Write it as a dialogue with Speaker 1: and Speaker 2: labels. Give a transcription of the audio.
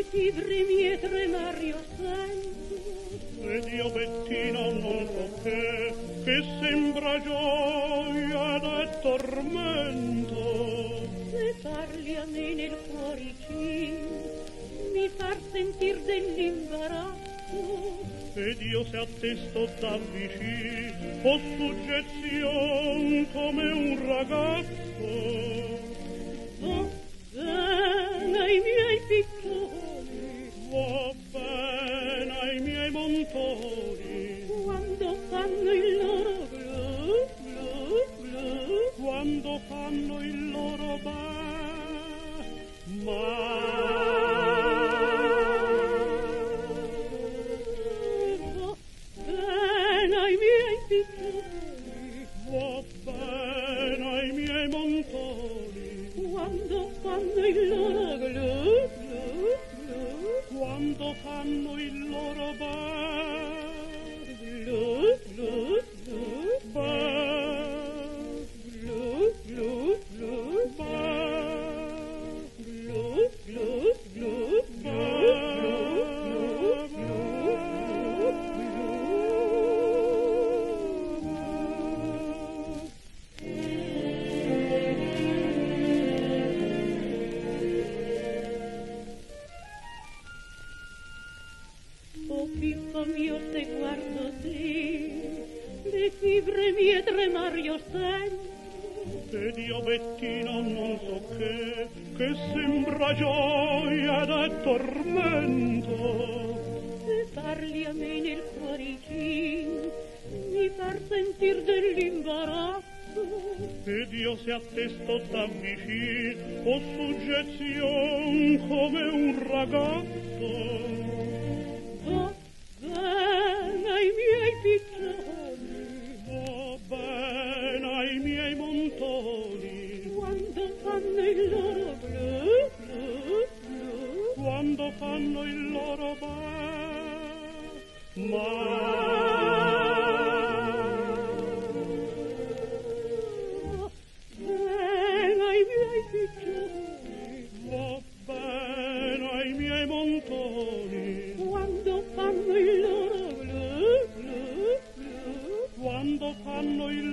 Speaker 1: fibri mie tremario sento.
Speaker 2: Ed io Bettina non so che sembra gioia ed tormento.
Speaker 1: Se parli a me nel cuoricino, mi far sentir dell'imbarazzo.
Speaker 2: Ed io se a te sto da vicino, ho suggezione come un ragazzo.
Speaker 1: Va bene ai miei piccioni,
Speaker 2: Va bene ai miei montoni,
Speaker 1: quando fanno il loro glu, glu, glu.
Speaker 2: quando fanno il loro va bene ai miei montoni,
Speaker 1: Quando fanno il loro glu, glu, glu,
Speaker 2: quando fanno il loro
Speaker 1: glu, glu, glu, glu, glu, glu, glu, glu, glu, Oh pippo mio, se guardo te, le fibre mie tremario sento.
Speaker 2: ed io Bettino non so che sembra gioia ed tormento.
Speaker 1: Se parli a me nel cuoricino, mi far sentir dell'imbarazzo.
Speaker 2: Ed io se a te sto da vicino, ho suggezione come un ragazzo.
Speaker 1: Va bene ai miei piccioni,
Speaker 2: Va bene ai miei montoni,
Speaker 1: quando fanno il loro blu, blu, blu.
Speaker 2: quando fanno il loro
Speaker 1: Bene ai miei piccioni,
Speaker 2: va bene ai miei montoni,
Speaker 1: quando fanno il loro blu, blu, blu.
Speaker 2: quando fanno il